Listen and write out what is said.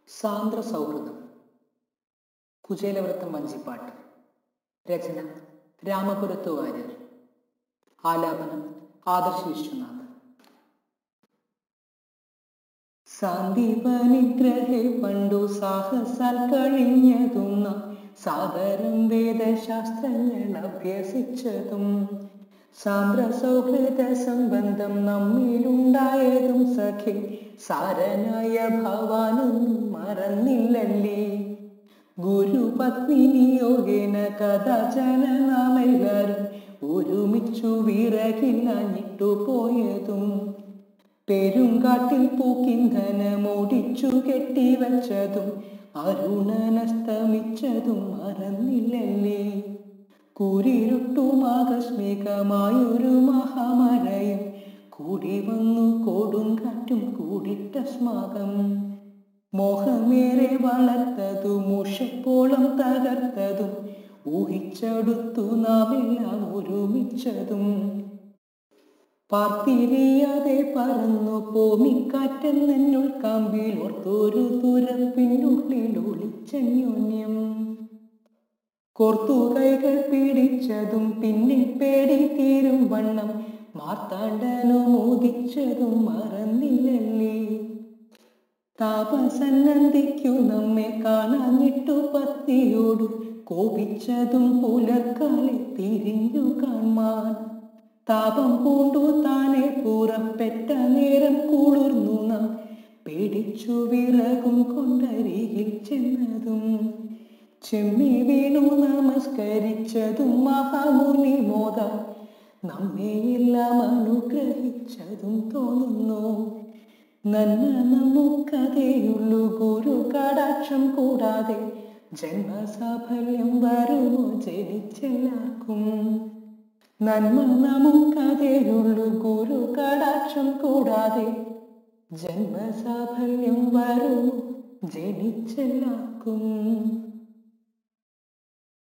സാന്ദ്ര സൗഹൃദം. കുചേലവൃത്തം വഞ്ചിപ്പാട്ട്. രചന രാമപുരത്തു വാര്യർ. ആലാപനം ആദർശ് വിശ്വനാഥ്. സാന്ദീപനിഗ്രഹേ പണ്ടു സാഹസാൽ കഴിഞ്ഞതും സാദരം വേദശാസ്ത്രങ്ങൾ അഭ്യസിച്ചതും സാന്ദ്ര സൗഹൃദ സംബന്ധം നമ്മിലുണ്ടായതും സഖി സാരനായ ഭവാനൊന്നും മറന്നില്ലല്ലേ. ഗുരുപത്നി നിയോഗേന കഥാചന നാമെല്ലാരും ഒരുമിച്ചു വിറകില്ലാഞ്ഞിട്ടു പോയതും പെരുങ്കാട്ടിൽ പൂക്കിന്ധനമോടിച്ചു കെട്ടിവച്ചതും അരുണനസ്തമിച്ചതും മറന്നില്ലല്ലേ. കൂരിരുട്ടും ആകസ്മികമായൊരു മഹാമഴയും കൂടി വന്നു കൊടുങ്കാറ്റും കൂടിട്ട സ്മാകം മോഹമേറെ വളർത്തതും മുഷപ്പോളം തകർത്തതും ഊഹിച്ചടുത്തു നാമെല്ലാം ഒരുമിച്ചതും പാർത്തിരിയാതെ പറന്നു പോമിക്കാറ്റെന്നുൾ കാമ്പിൽ ഓർത്തൊരു തുരപ്പിനുള്ളിൽ ഒളിച്ചന്യോന്യം കോർത്തു കൈകൾ പിടിച്ചതും പിന്നിൽ പേടി തീരും വണ്ണം മാർത്താണ്ഡനു മോദിച്ചതും മറന്നില്ലല്ലേ. താപസന്നന്ദിക്കു നമ്മെ കാണാഞ്ഞിട്ടു പത്നിയോട് കോപിച്ചതും പുലർക്കാലെ തിരിഞ്ഞു കാൺമാൻ താപം പൂണ്ടു താനെ പുറപ്പെട്ട നേരം കുളിർന്നു നാം പേടിച്ചു വിറകും കൊണ്ടരികിൽ ചെന്നതും ചെമ്മി വീണു നമസ്കരിച്ചതും മഹാമുനി മോദ നമ്മെയെല്ലാം അനുഗ്രഹിച്ചതും തോന്നുന്നു. നന്മ നമുക്കതേയുള്ളൂ ഗുരു കടാക്ഷം കൂടാതെ ജന്മസാഫല്യം വരുമോ ജനിച്ചെല്ലാവർക്കും. നന്മ നമുക്കതേയുള്ളൂ ഗുരു കടാക്ഷം കൂടാതെ ജന്മസാഫല്യം വരുമോ ജനിച്ചെല്ലാവർക്കും.